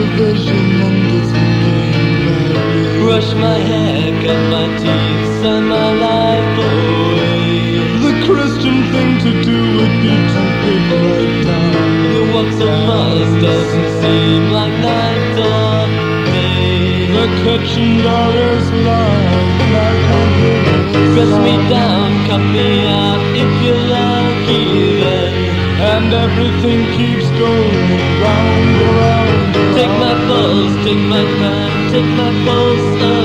vision and it's became very. Brush my hair, cut my teeth, sign my life away. The Christian thing to do would be to pick right down. The walks of Mars doesn't seem like night or day. The kitchen door is locked, I can't hear it. Press me down, cut me out if you're lucky then. And everything keeps going round, around, around. Take my pulse, take my time, take my pulse